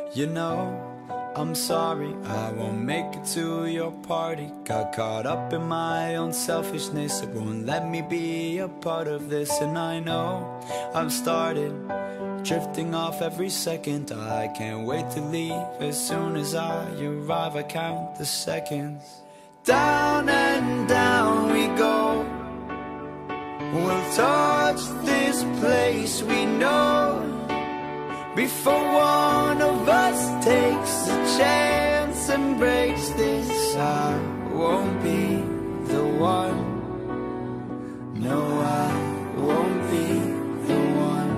You know, I'm sorry, I won't make it to your party. Got caught up in my own selfishness, it won't let me be a part of this. And I know I've started drifting off every second. I can't wait to leave. As soon as I arrive, I count the seconds. Down and down we go. We'll touch this place we know before one of us takes a chance and breaks this. I won't be the one. No, I won't be the one.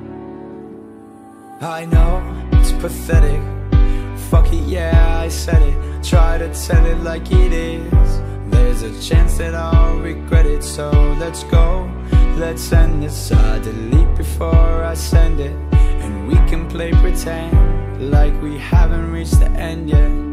I know it's pathetic. Fuck it, yeah, I said it. Try to tell it like it is. There's a chance that I'll regret it. So let's go, let's end this. I delete before I send it, and we can play pretend like we haven't reached the end yet.